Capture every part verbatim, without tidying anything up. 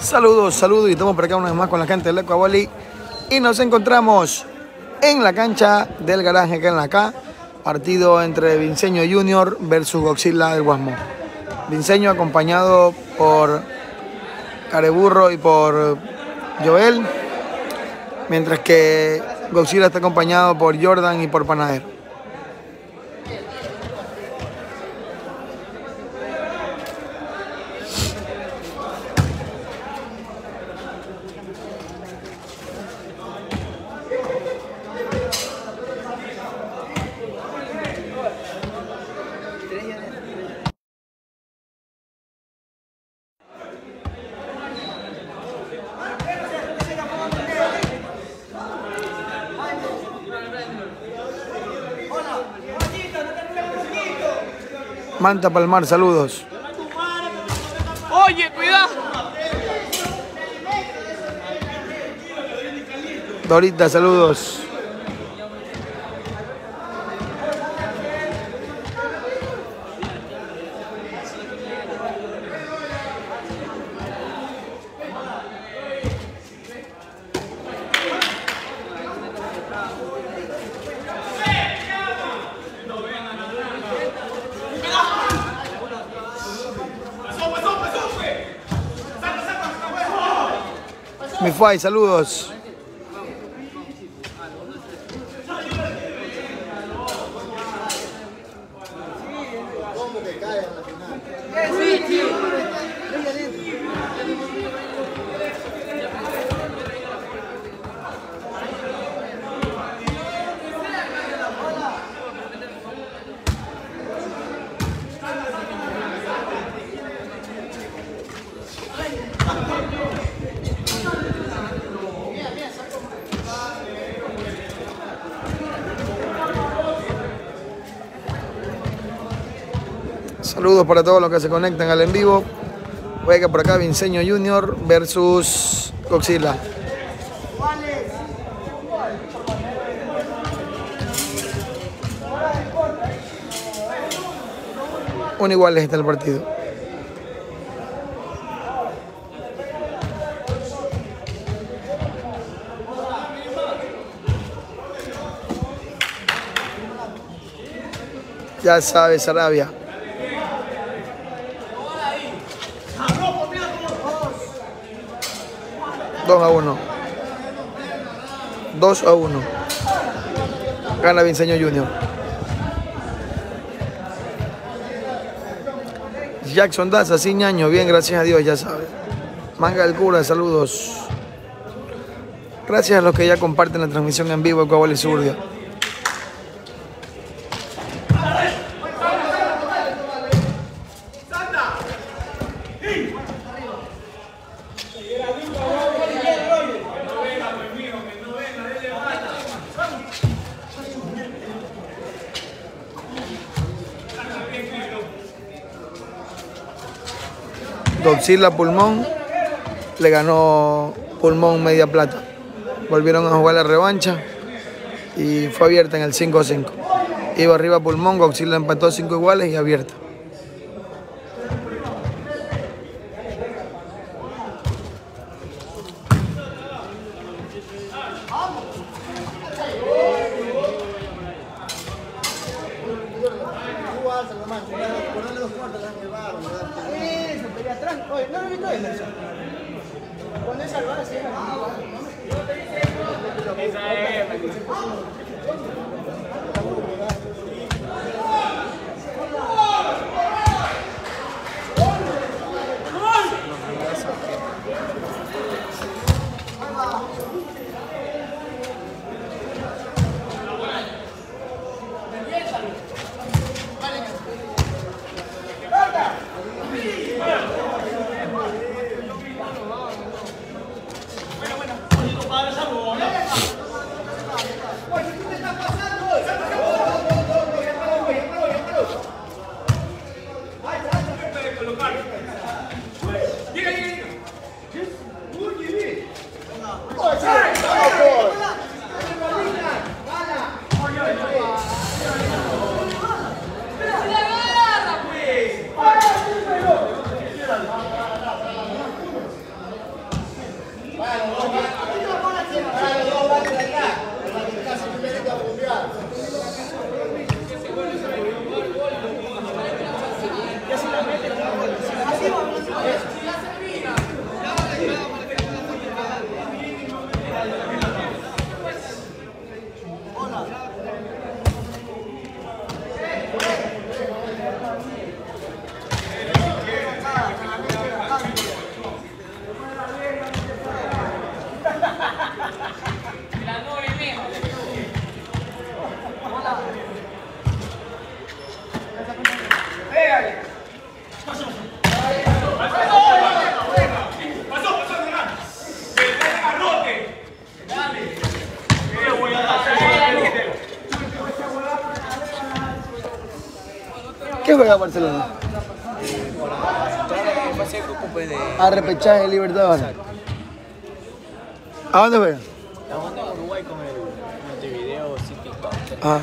Saludos, saludos y estamos por acá una vez más con la gente del Ecuavoli y nos encontramos en la cancha del garaje acá en la K, partido entre Vinceño Junior versus Godzilla del Guasmo. Vinceño acompañado por Careburro y por Joel, mientras que Godzilla está acompañado por Jordan y por Panadero. Manta Palmar, saludos. Oye, cuidado. Dorita, saludos. Mi Fai, saludos. Saludos para todos los que se conectan al en vivo. Juega por acá Vinceño Junior versus Godzilla. Un igual está el partido. Ya sabes, Arabia. dos a uno. dos a uno. Gana Vinceño Junior. Jackson Daza, sin años. Bien, gracias a Dios, ya sabes. Manga del Cura, saludos. Gracias a los que ya comparten la transmisión en vivo de Ecuavoli Suburbia. Godzilla Pulmón le ganó Pulmón Media Plata. Volvieron a jugar la revancha y fue abierta en el cinco a cinco. Iba arriba Pulmón, Godzilla empató cinco iguales y abierta. Bueno, bueno, padre, saludos. ¿Qué te está pasando? ¿Qué juega Barcelona? Eh, para entrar en fase de grupo pues, de... A repechaje de Libertadores. Exacto. ¿A dónde juega? Estamos jugando en Uruguay con el Montevideo City Club. Ah.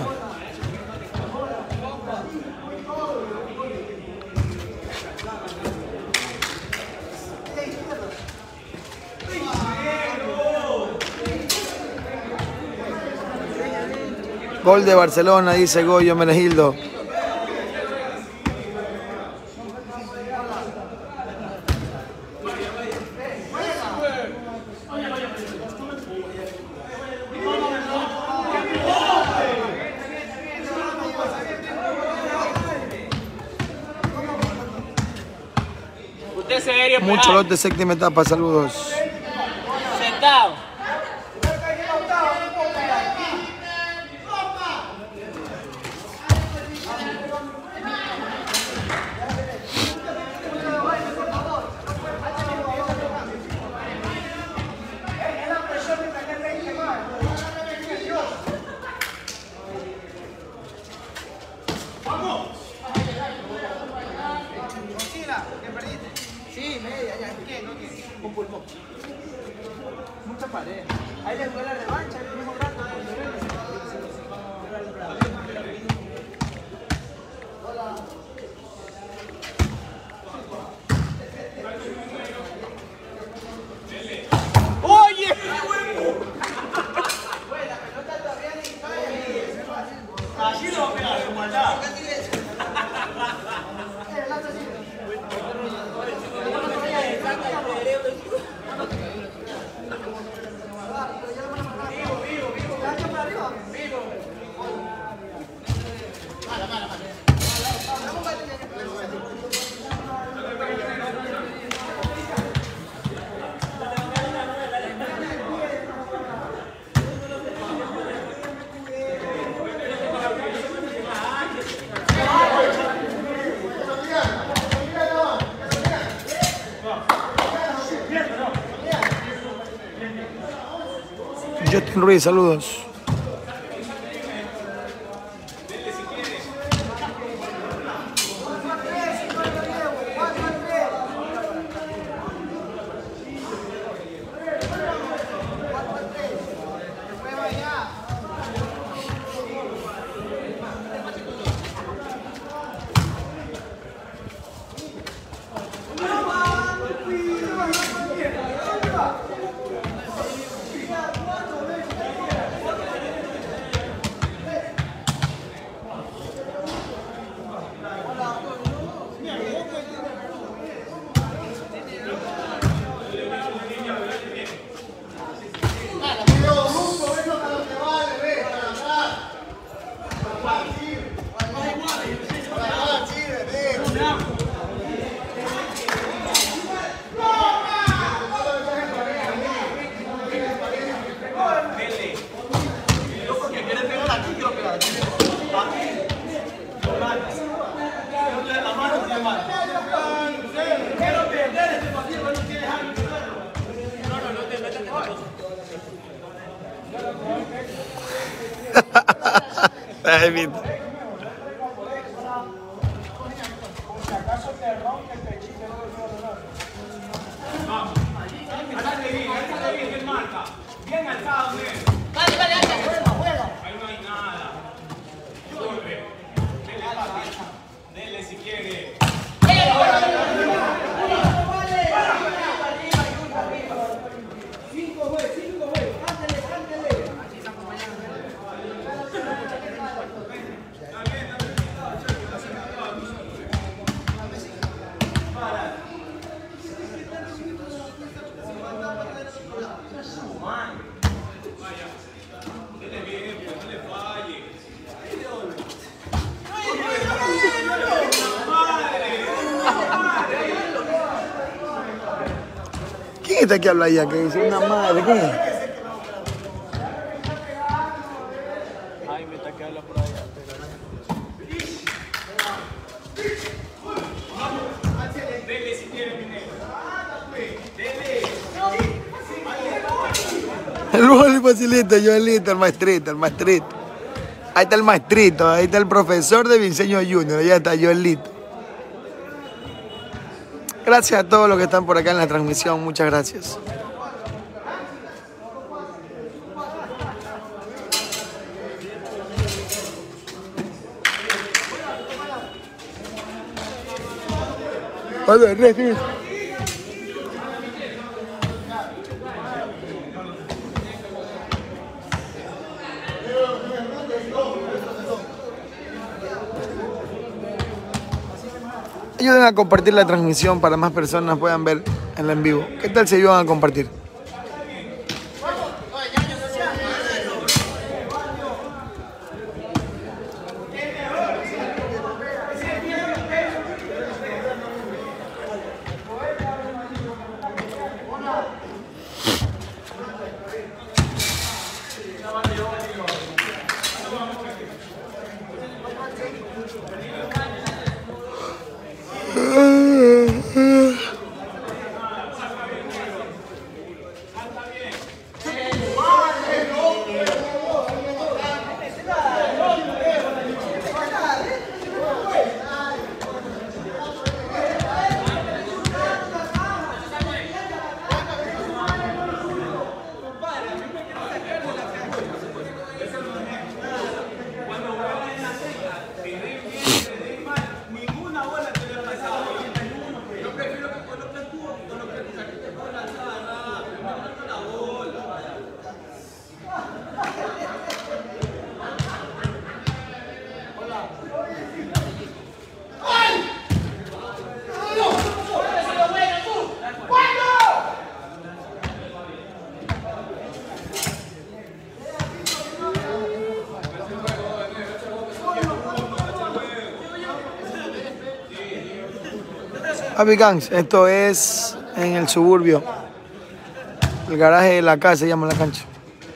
Gol de Barcelona, dice Goyo Menegildo. Usted serio, Mucho lote, séptima etapa, saludos. Sentado. Sí, media, ya. ¿Qué? ¿No qué? Un pulmón. Mucha pared. Ahí le jugué la revancha, el mismo rato. ¡Oye! Así lo va a pegar, con maldad. Justin Ruiz, saludos. David. Bien alzado, bien. Vale, vale, vale, juega, juega. Ahí no hay nada. Vuelve. Dele, papi. Dele si quiere. Cinco, güey, cinco, güey. Cántale, cántale. ¿Quién está que habla allá? Que dice una madre, ¿quién es? Ay, me está que habla por allá. Dele si quiere, mi negro. Dele. El boli facilita, Joelito, el maestrito, el maestrito. Ahí está el maestrito, ahí está el profesor de Vinceño Junior, ya está Joelito. Gracias a todos los que están por acá en la transmisión, muchas gracias. Vale, refi. Ayuden a compartir la transmisión para más personas puedan ver el en vivo. ¿Qué tal si ayudan a compartir? Happy Gangs, esto es en el suburbio. El garaje de la casa se llama la cancha.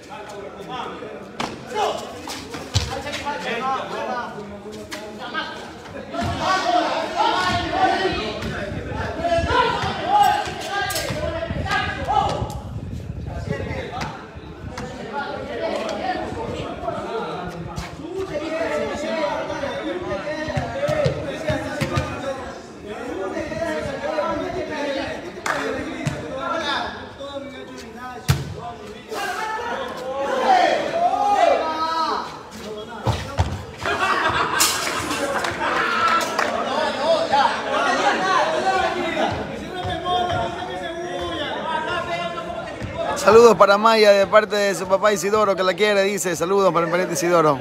Saludos para Maya de parte de su papá Isidoro, que la quiere, dice. Saludos para el pariente Isidoro.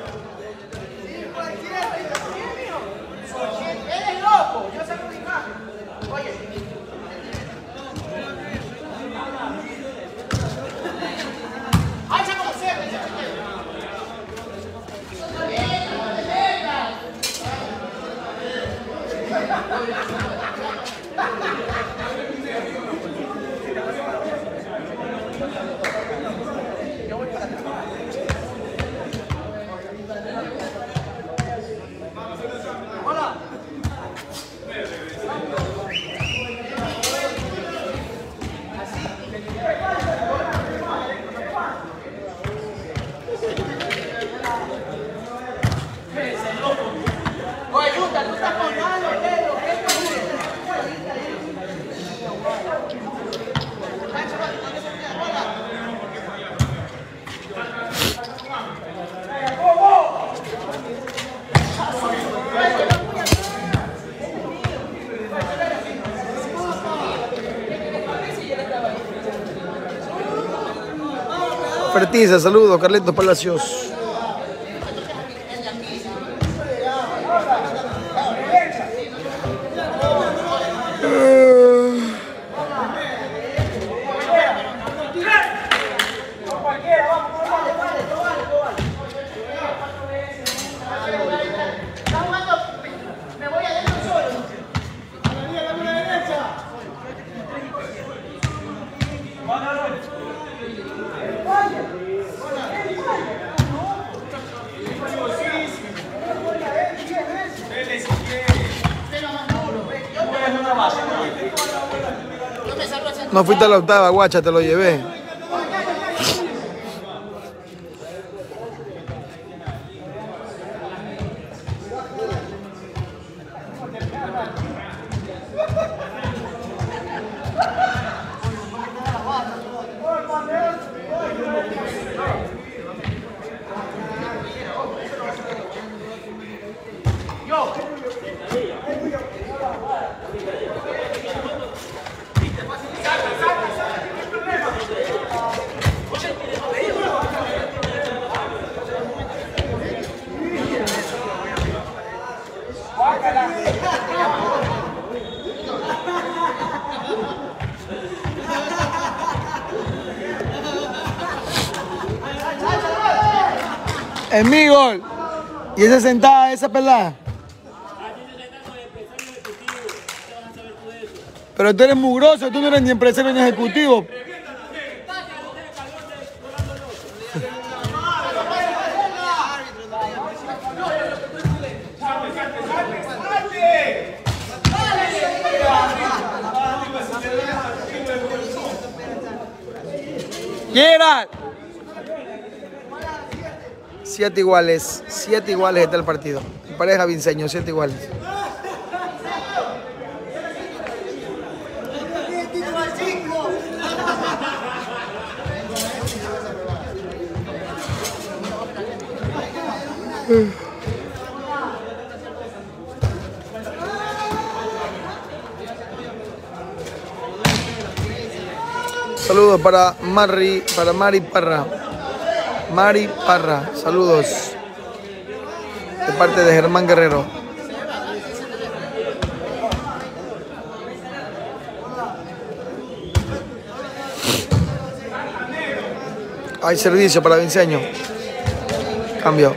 Fertiza, saludos, Carlitos Palacios. No fuiste a la octava, guacha, te lo llevé. Es mi gol. Y esa sentada, esa pelada. Pero tú eres mugroso, tú no eres ni empresario ni ejecutivo. Gerard. Siete iguales, siete iguales está el partido. Pareja Vinceño, siete iguales. Saludos para Mari, para Mari Parra. Mari Parra, saludos. De parte de Germán Guerrero. Hay servicio para Vinceño. Cambio.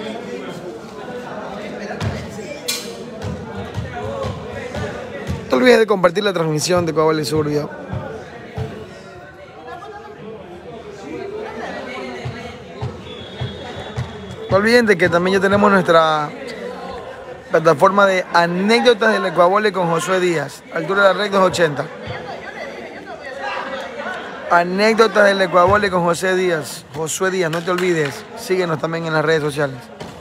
No te olvides de compartir la transmisión de Coabal y Suburbia. No olviden de que también ya tenemos nuestra plataforma de anécdotas del Ecuavole con Josué Díaz. Altura de la red doscientos ochenta. Anécdotas del Ecuavole con José Díaz. Josué Díaz, no te olvides. Síguenos también en las redes sociales.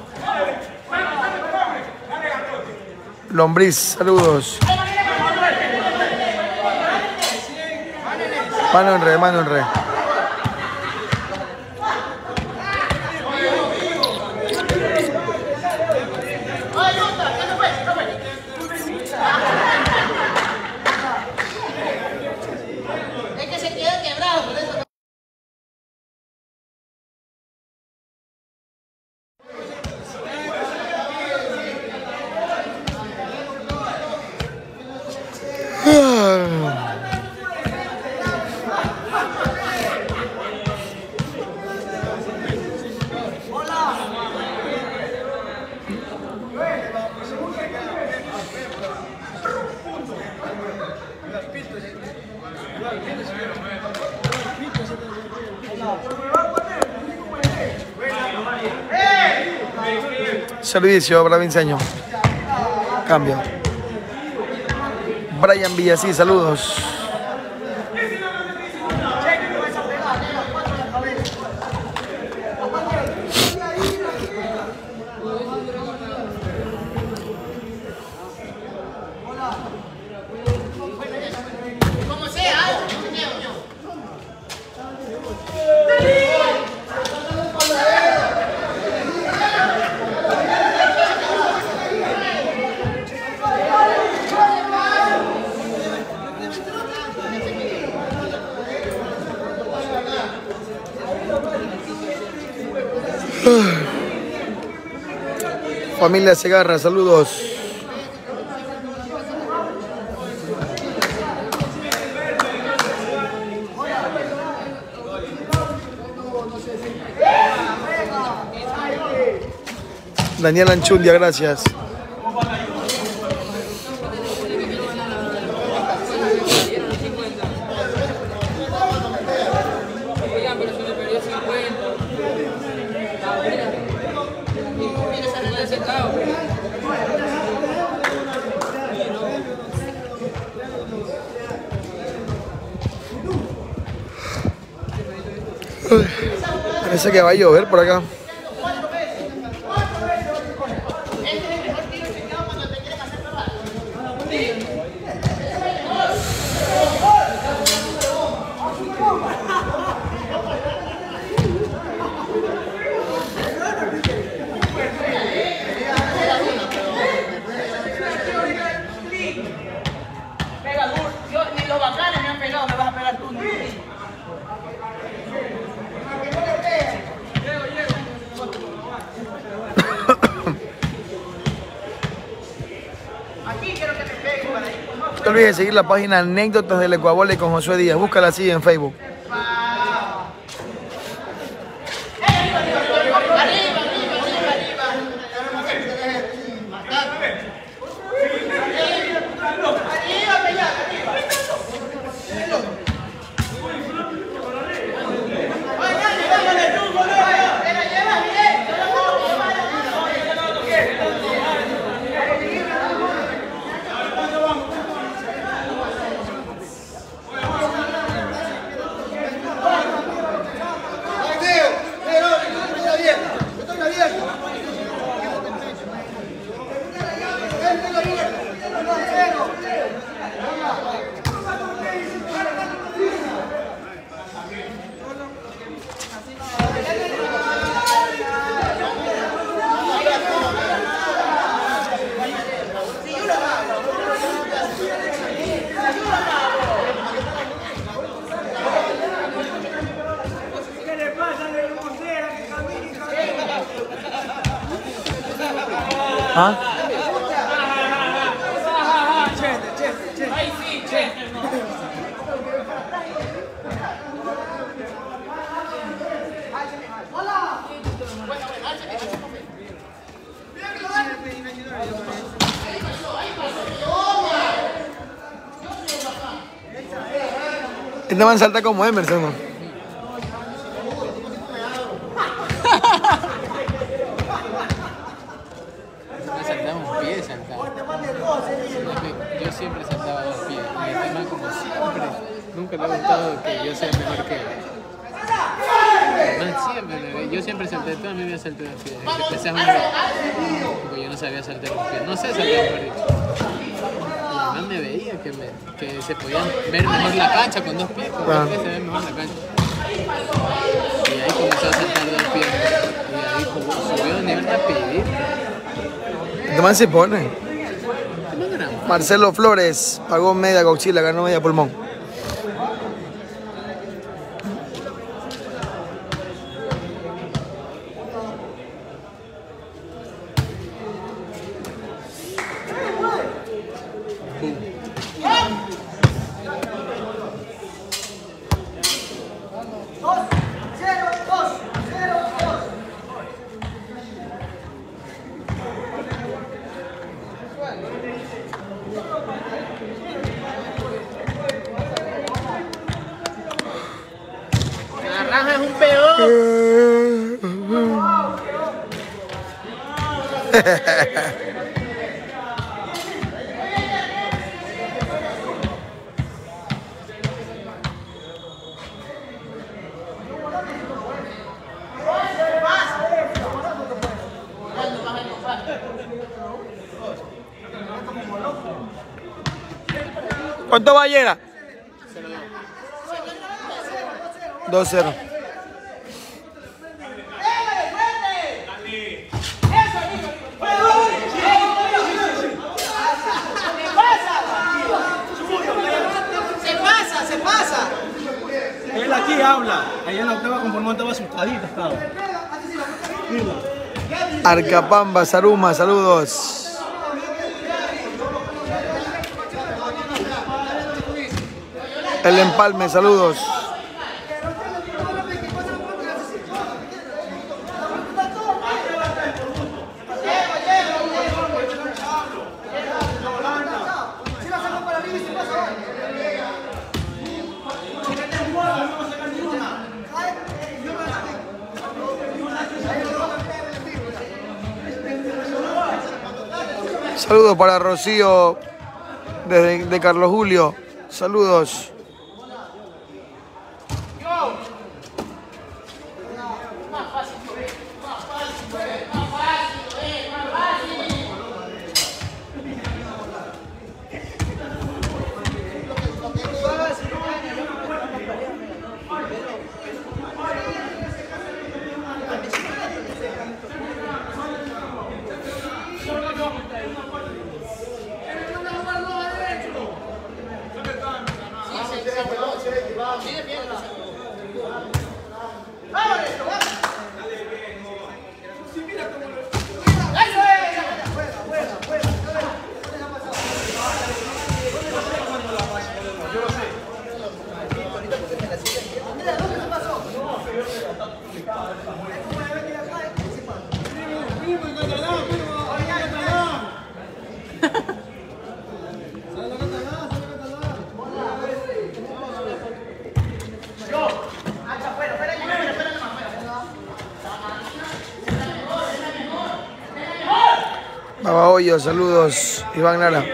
Lombriz, saludos. Mano en red, mano en red. Servicio para Vinceño. Cambio. Brian Villasí, saludos. Familia Segarra, saludos. Daniel Anchundia, gracias. Parece que va a llover por acá. te olvides de seguir la página Anécdotas del Ecuavole con Josué Díaz. Búscala así en Facebook. ¿Ah? Este man salta como Emerson, ¿no? Yo siempre saltaba a los pies. Y este man como siempre, nunca le ha gustado que yo sea mejor que él. Man, siempre me ve. Yo siempre salté, toda mi vida salté los pies. Desde que empecé a jugar, porque yo no sabía saltar los pies. No sé saltar, mejor dicho. Y el man me veía que, me, que se podían ver mejor la cancha con dos pies. Con dos pies se ve mejor la cancha. Y ahí comenzó a saltar dos pies. Y ahí subió de nivel rapidito. Este man se pone. Marcelo Flores pagó media coxila, ganó media pulmón. Naranja es un peón. ¿Cuánto va Llera? dos cero. Se pasa, se pasa. Él aquí habla. Allá en la octava con pulmón estaba asustadito. Estaba. Arcapamba, Saruma, saludos. El Empalme, saludos. Saludos para Rocío desde de Carlos Julio. Saludos. Pollo, saludos, Iván Lara.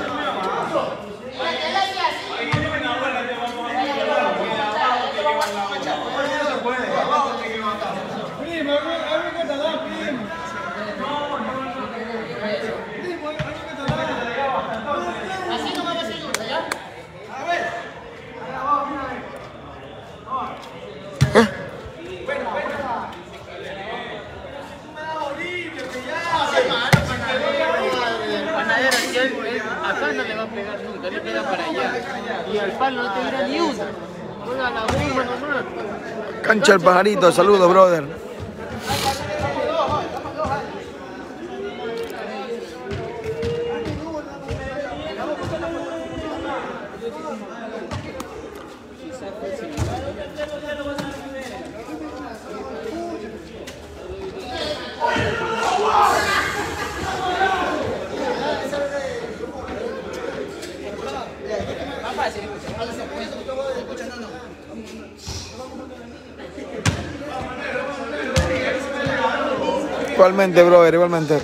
Acá no le va a pegar nunca, le pega para allá. Y al palo no te tira ni una. Juega la bomba nomás. Cancha el Pajarito, saludos, brother. Igualmente, brother, igualmente.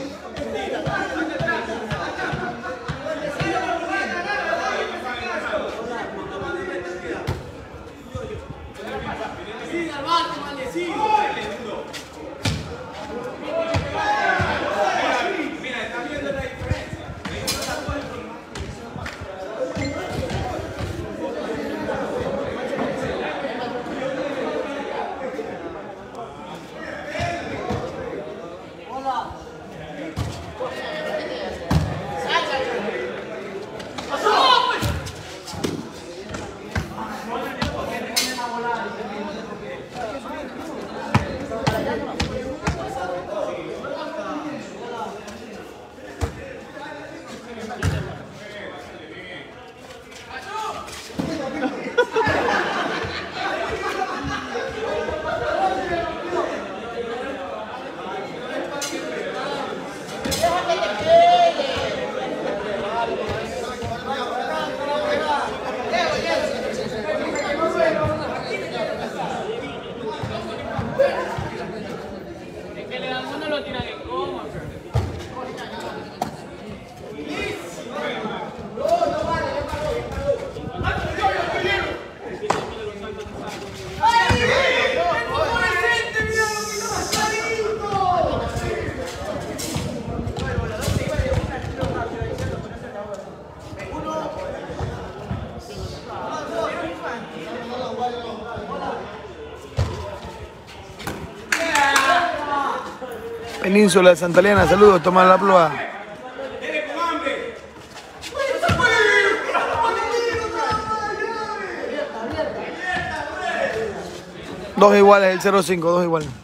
Península de Santa Elena, saludos, Tomás La Plua. Dos iguales, el cero cinco, dos iguales.